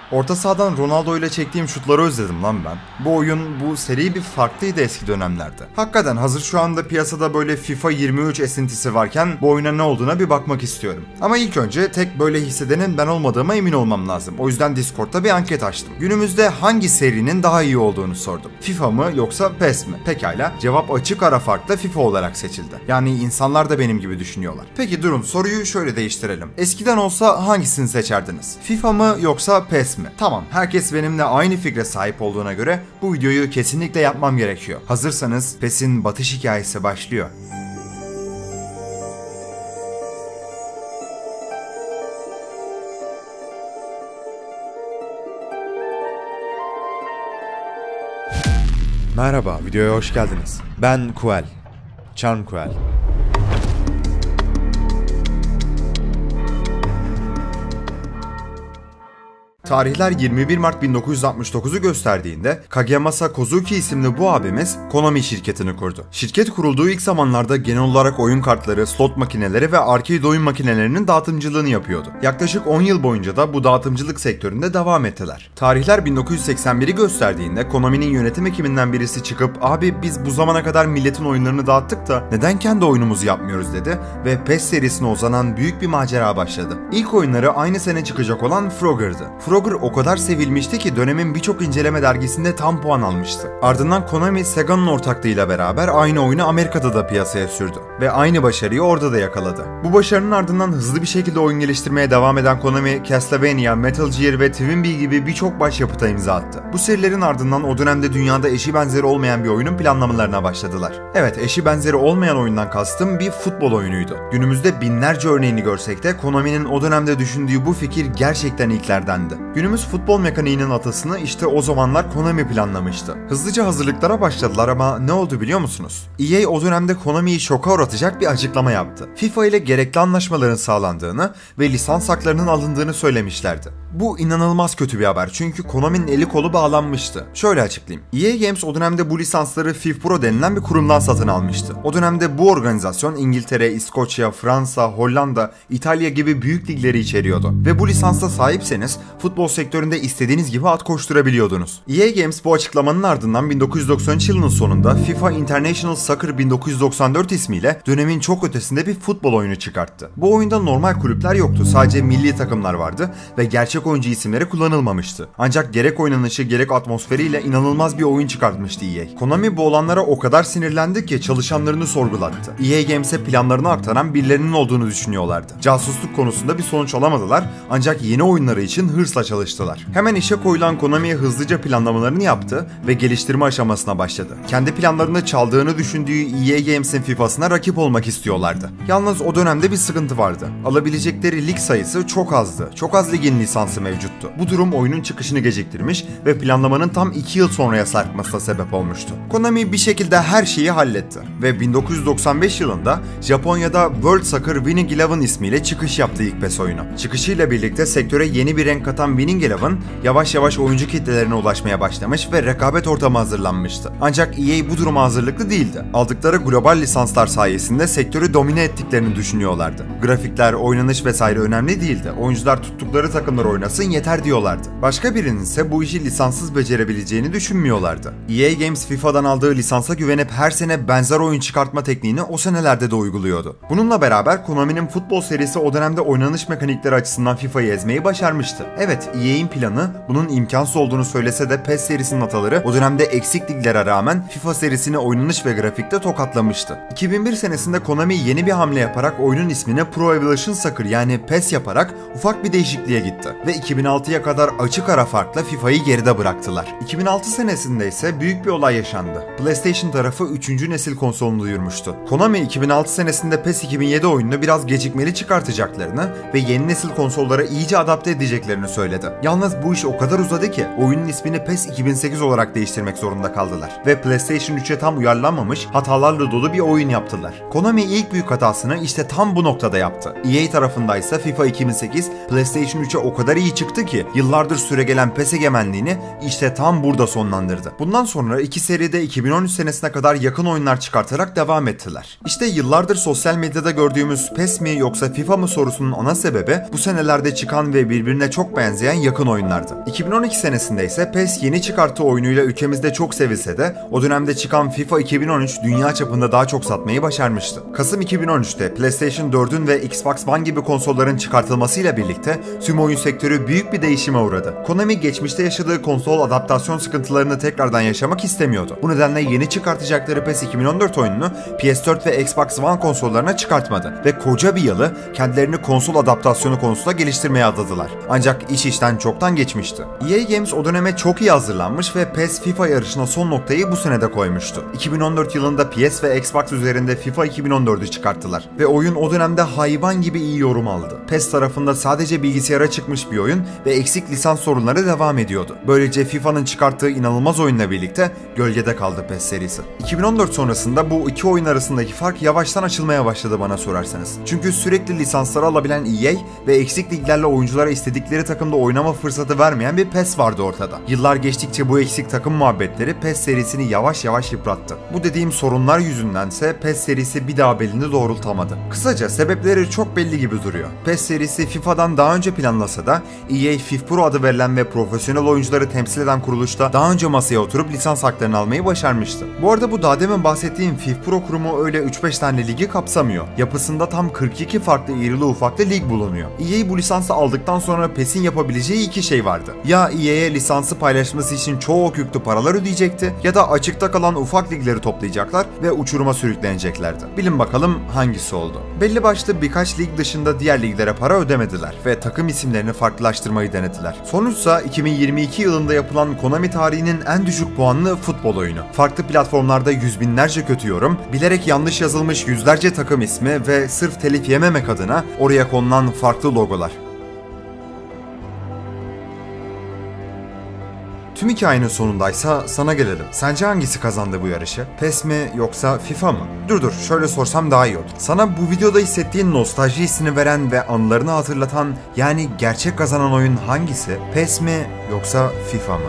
Orta sahadan Ronaldo ile çektiğim şutları özledim lan ben. Bu oyun, bu seri bir farklıydı eski dönemlerde. Hakikaten hazır şu anda piyasada böyle FIFA 23 esintisi varken bu oyuna ne olduğuna bir bakmak istiyorum. Ama ilk önce tek böyle hissedenin ben olmadığıma emin olmam lazım. O yüzden Discord'da bir anket açtım. Günümüzde hangi serinin daha iyi olduğunu sordum. FIFA mı yoksa PES mi? Pekala, cevap açık ara farkla FIFA olarak seçildi. Yani insanlar da benim gibi düşünüyorlar. Peki durun, soruyu şöyle değiştirelim. Eskiden olsa hangisini seçerdiniz? FIFA mı yoksa PES mi? Tamam, herkes benimle aynı fikre sahip olduğuna göre bu videoyu kesinlikle yapmam gerekiyor. Hazırsanız PES'in batış hikayesi başlıyor. Merhaba, videoya hoş geldiniz. Ben Kuel. Charm Kuel. Tarihler 21 Mart 1969'u gösterdiğinde Kagemasa Kozuki isimli bu abimiz Konami şirketini kurdu. Şirket kurulduğu ilk zamanlarda genel olarak oyun kartları, slot makineleri ve arcade oyun makinelerinin dağıtımcılığını yapıyordu. Yaklaşık 10 yıl boyunca da bu dağıtımcılık sektöründe devam ettiler. Tarihler 1981'i gösterdiğinde Konami'nin yönetim ekibinden birisi çıkıp "Abi biz bu zamana kadar milletin oyunlarını dağıttık da neden kendi oyunumuzu yapmıyoruz?" dedi ve PES serisine uzanan büyük bir macera başladı. İlk oyunları aynı sene çıkacak olan Frogger'dı. Frogger o kadar sevilmişti ki dönemin birçok inceleme dergisinde tam puan almıştı. Ardından Konami, Sega'nın ortaklığıyla beraber aynı oyunu Amerika'da da piyasaya sürdü ve aynı başarıyı orada da yakaladı. Bu başarının ardından hızlı bir şekilde oyun geliştirmeye devam eden Konami, Castlevania, Metal Gear ve Twin Bee gibi birçok başyapıta imza attı. Bu serilerin ardından o dönemde dünyada eşi benzeri olmayan bir oyunun planlamalarına başladılar. Evet, eşi benzeri olmayan oyundan kastım bir futbol oyunuydu. Günümüzde binlerce örneğini görsek de Konami'nin o dönemde düşündüğü bu fikir gerçekten ilklerdendi. Günümüz futbol mekaniğinin atasını işte o zamanlar Konami planlamıştı. Hızlıca hazırlıklara başladılar ama ne oldu biliyor musunuz? EA o dönemde Konami'yi şoka uğratacak bir açıklama yaptı. FIFA ile gerekli anlaşmaların sağlandığını ve lisans haklarının alındığını söylemişlerdi. Bu inanılmaz kötü bir haber çünkü Konami'nin eli kolu bağlanmıştı. Şöyle açıklayayım. EA Games o dönemde bu lisansları FIFPro denilen bir kurumdan satın almıştı. O dönemde bu organizasyon İngiltere, İskoçya, Fransa, Hollanda, İtalya gibi büyük ligleri içeriyordu. Ve bu lisansa sahipseniz futbol sektöründe istediğiniz gibi at koşturabiliyordunuz. EA Games bu açıklamanın ardından 1993 yılının sonunda FIFA International Soccer 1994 ismiyle dönemin çok ötesinde bir futbol oyunu çıkarttı. Bu oyunda normal kulüpler yoktu, sadece milli takımlar vardı ve gerçek oyuncu isimleri kullanılmamıştı. Ancak gerek oynanışı gerek atmosferiyle inanılmaz bir oyun çıkartmıştı EA. Konami bu olanlara o kadar sinirlendi ki çalışanlarını sorgulattı. EA Games'e planlarını aktaran birilerinin olduğunu düşünüyorlardı. Casusluk konusunda bir sonuç alamadılar ancak yeni oyunları için hırsla çalıştılar. Hemen işe koyulan Konami hızlıca planlamalarını yaptı ve geliştirme aşamasına başladı. Kendi planlarını çaldığını düşündüğü EA Games'in FIFA'sına rakip olmak istiyorlardı. Yalnız o dönemde bir sıkıntı vardı. Alabilecekleri lig sayısı çok azdı. Çok az ligin lisansı mevcuttu. Bu durum oyunun çıkışını geciktirmiş ve planlamanın tam 2 yıl sonraya sarkmasına sebep olmuştu. Konami bir şekilde her şeyi halletti ve 1995 yılında Japonya'da World Soccer Winning Eleven ismiyle çıkış yaptı ilk PES oyunu. Çıkışıyla birlikte sektöre yeni bir renk katan Winning Eleven yavaş yavaş oyuncu kitlelerine ulaşmaya başlamış ve rekabet ortamı hazırlanmıştı. Ancak EA bu duruma hazırlıklı değildi. Aldıkları global lisanslar sayesinde sektörü domine ettiklerini düşünüyorlardı. Grafikler, oynanış vesaire önemli değildi. Oyuncular tuttukları takımlar oynasın yeter diyorlardı. Başka birinin ise bu işi lisanssız becerebileceğini düşünmüyorlardı. EA Games FIFA'dan aldığı lisansa güvenip her sene benzer oyun çıkartma tekniğini o senelerde de uyguluyordu. Bununla beraber Konami'nin futbol serisi o dönemde oynanış mekanikleri açısından FIFA'yı ezmeyi başarmıştı. Evet, EA'in planı bunun imkansız olduğunu söylese de PES serisinin ataları o dönemde eksik liglere rağmen FIFA serisini oynanış ve grafikte tokatlamıştı. 2001 senesinde Konami yeni bir hamle yaparak oyunun ismini Pro Evolution Soccer yani PES yaparak ufak bir değişikliğe gitti ve 2006'ya kadar açık ara farkla FIFA'yı geride bıraktılar. 2006 senesinde ise büyük bir olay yaşandı. PlayStation tarafı 3. nesil konsolunu duyurmuştu. Konami 2006 senesinde PES 2007 oyununu biraz gecikmeli çıkartacaklarını ve yeni nesil konsollara iyice adapte edeceklerini söyledi. Yalnız bu iş o kadar uzadı ki oyunun ismini PES 2008 olarak değiştirmek zorunda kaldılar ve PlayStation 3'e tam uyarlanmamış hatalarla dolu bir oyun yaptılar. Konami ilk büyük hatasını işte tam bu noktada yaptı. EA tarafındaysa FIFA 2008 PlayStation 3'e o kadar iyi çıktı ki yıllardır süregelen PES egemenliğini işte tam burada sonlandırdı. Bundan sonra iki seride 2013 senesine kadar yakın oyunlar çıkartarak devam ettiler. İşte yıllardır sosyal medyada gördüğümüz PES mi yoksa FIFA mı sorusunun ana sebebi bu senelerde çıkan ve birbirine çok benzeyen benzeyen yakın oyunlardı. 2012 senesinde ise PES yeni çıkarttığı oyunuyla ülkemizde çok sevilse de o dönemde çıkan FIFA 2013 dünya çapında daha çok satmayı başarmıştı. Kasım 2013'te PlayStation 4'ün ve Xbox One gibi konsolların çıkartılmasıyla birlikte tüm oyun sektörü büyük bir değişime uğradı. Konami geçmişte yaşadığı konsol adaptasyon sıkıntılarını tekrardan yaşamak istemiyordu. Bu nedenle yeni çıkartacakları PES 2014 oyununu PS4 ve Xbox One konsollarına çıkartmadı ve koca bir yılı kendilerini konsol adaptasyonu konusunda geliştirmeye adadılar. Ancak iş işten çoktan geçmişti. EA Games o döneme çok iyi hazırlanmış ve PES FIFA yarışına son noktayı bu senede koymuştu. 2014 yılında PS ve Xbox üzerinde FIFA 2014'ü çıkarttılar ve oyun o dönemde hayvan gibi iyi yorum aldı. PES tarafında sadece bilgisayara çıkmış bir oyun ve eksik lisans sorunları devam ediyordu. Böylece FIFA'nın çıkarttığı inanılmaz oyunla birlikte gölgede kaldı PES serisi. 2014 sonrasında bu iki oyun arasındaki fark yavaştan açılmaya başladı bana sorarsanız. Çünkü sürekli lisansları alabilen EA ve eksik liglerle oyunculara istedikleri takımda oynama fırsatı vermeyen bir PES vardı ortada. Yıllar geçtikçe bu eksik takım muhabbetleri PES serisini yavaş yavaş yıprattı. Bu dediğim sorunlar yüzündense PES serisi bir daha belini doğrultamadı. Kısaca sebepleri çok belli gibi duruyor. PES serisi FIFA'dan daha önce planlasa da EA FIFPro adı verilen ve profesyonel oyuncuları temsil eden kuruluşta daha önce masaya oturup lisans haklarını almayı başarmıştı. Bu arada bu daha demin bahsettiğim FIFPro kurumu öyle 3-5 tane ligi kapsamıyor. Yapısında tam 42 farklı irili ufaklı lig bulunuyor. EA bu lisansı aldıktan sonra PES'in yapabileceği iki şey vardı. Ya EA'ye lisansı paylaşması için çok yüklü paralar ödeyecekti ya da açıkta kalan ufak ligleri toplayacaklar ve uçuruma sürükleneceklerdi. Bilin bakalım hangisi oldu. Belli başlı birkaç lig dışında diğer liglere para ödemediler ve takım isimlerini farklılaştırmayı denediler. Sonuçsa 2022 yılında yapılan Konami tarihinin en düşük puanlı futbol oyunu. Farklı platformlarda yüz binlerce kötü yorum, bilerek yanlış yazılmış yüzlerce takım ismi ve sırf telif yememek adına oraya konulan farklı logolar. Tüm hikayenin sonundaysa sana gelelim. Sence hangisi kazandı bu yarışı? PES mi yoksa FIFA mı? Dur şöyle sorsam daha iyi olur. Sana bu videoda hissettiğin nostalji hissini veren ve anılarını hatırlatan, yani gerçek kazanan oyun hangisi? PES mi yoksa FIFA mı?